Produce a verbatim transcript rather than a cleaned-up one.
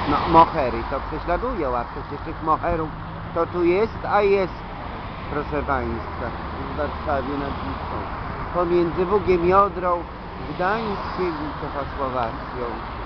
No, mohery to prześladują, a przecież tych moherów to tu jest, a jest, proszę Państwa, w Warszawie nad Wisłą. Pomiędzy Bugiem i Odrą, Gdańskiem i Czechosłowacją.